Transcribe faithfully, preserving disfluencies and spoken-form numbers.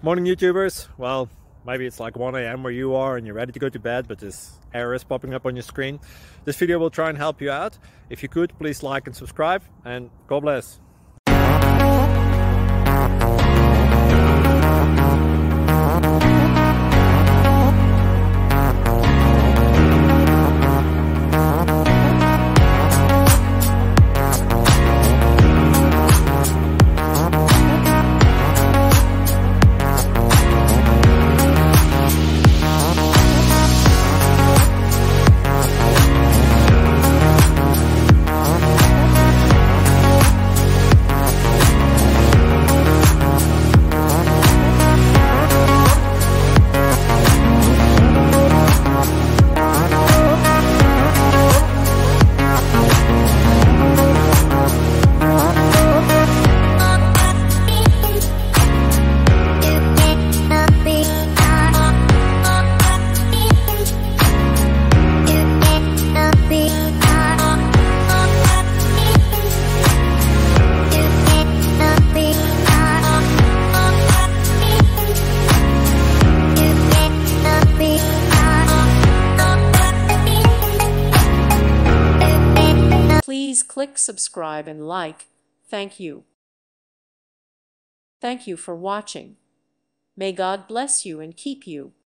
Morning YouTubers. Well, maybe it's like one A M where you are and you're ready to go to bed, but this error is popping up on your screen. This video will try and help you out. If you could, please like and subscribe, and God bless. Please click subscribe and like. Thank you. Thank you for watching. May God bless you and keep you.